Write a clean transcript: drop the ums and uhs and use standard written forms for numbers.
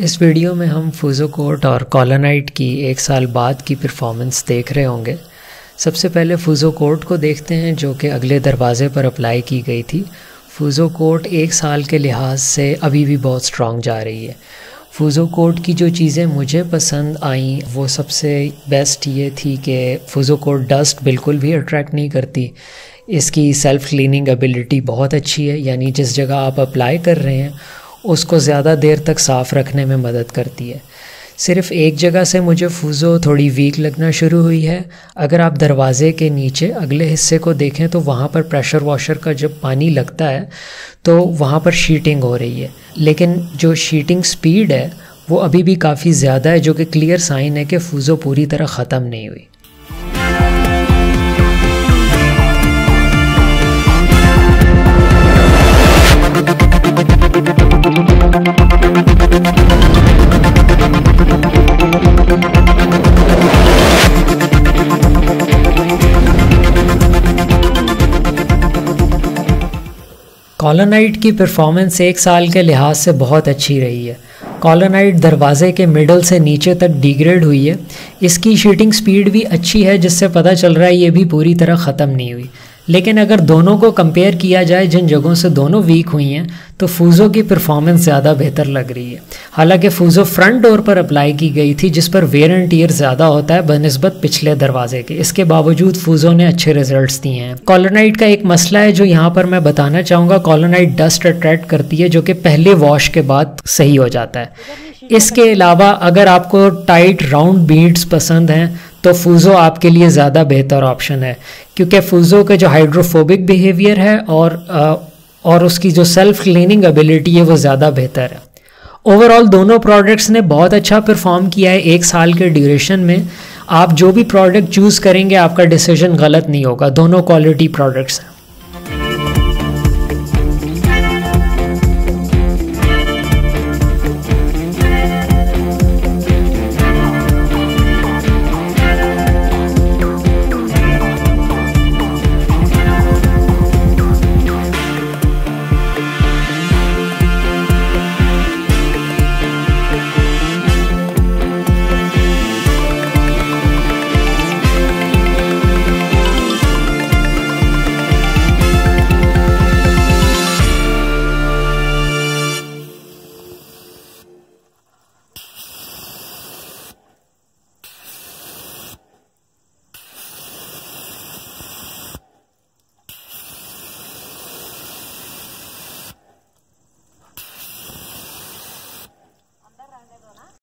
इस वीडियो में हम फूज़ोकोट और कॉलोनाइट की एक साल बाद की परफॉर्मेंस देख रहे होंगे। सबसे पहले फूज़ोकोट को देखते हैं जो कि अगले दरवाज़े पर अप्लाई की गई थी। फूज़ोकोट एक साल के लिहाज से अभी भी बहुत स्ट्रॉन्ग जा रही है। फूज़ोकोट की जो चीज़ें मुझे पसंद आईं वो सबसे बेस्ट ये थी कि फूज़ोकोट डस्ट बिल्कुल भी अट्रैक्ट नहीं करती। इसकी सेल्फ़ क्लीनिंग एबिलिटी बहुत अच्छी है, यानी जिस जगह आप अप्लाई कर रहे हैं उसको ज़्यादा देर तक साफ़ रखने में मदद करती है। सिर्फ़ एक जगह से मुझे फूज़ो थोड़ी वीक लगना शुरू हुई है। अगर आप दरवाज़े के नीचे अगले हिस्से को देखें तो वहाँ पर प्रेशर वॉशर का जब पानी लगता है तो वहाँ पर शीटिंग हो रही है, लेकिन जो शीटिंग स्पीड है वो अभी भी काफ़ी ज़्यादा है, जो कि क्लियर साइन है कि फूज़ो पूरी तरह ख़त्म नहीं हुई। कॉलोनाइट की परफॉर्मेंस एक साल के लिहाज से बहुत अच्छी रही है। कॉलोनाइट दरवाज़े के मिडल से नीचे तक डिग्रेड हुई है। इसकी शीटिंग स्पीड भी अच्छी है, जिससे पता चल रहा है ये भी पूरी तरह ख़त्म नहीं हुई। लेकिन अगर दोनों को कंपेयर किया जाए, जिन जगहों से दोनों वीक हुई हैं, तो फूज़ो की परफॉर्मेंस ज़्यादा बेहतर लग रही है। हालांकि फूज़ो फ्रंट डोर पर अप्लाई की गई थी, जिस पर वेयर एंड टियर ज़्यादा होता है बनस्बत पिछले दरवाजे के। इसके बावजूद फूज़ो ने अच्छे रिजल्ट्स दिए हैं। कॉलोनाइट का एक मसला है जो यहाँ पर मैं बताना चाहूँगा। कॉलोनाइट डस्ट अट्रैक्ट करती है, जो कि पहले वॉश के बाद सही हो जाता है। इसके अलावा अगर आपको टाइट राउंड बीड्स पसंद हैं तो फूज़ो आपके लिए ज़्यादा बेहतर ऑप्शन है, क्योंकि फूज़ो का जो हाइड्रोफोबिक बिहेवियर है और उसकी जो सेल्फ क्लीनिंग एबिलिटी है वो ज़्यादा बेहतर है। ओवरऑल दोनों प्रोडक्ट्स ने बहुत अच्छा परफॉर्म किया है एक साल के ड्यूरेशन में। आप जो भी प्रोडक्ट चूज़ करेंगे आपका डिसीजन गलत नहीं होगा। दोनों क्वालिटी प्रोडक्ट्स हैं।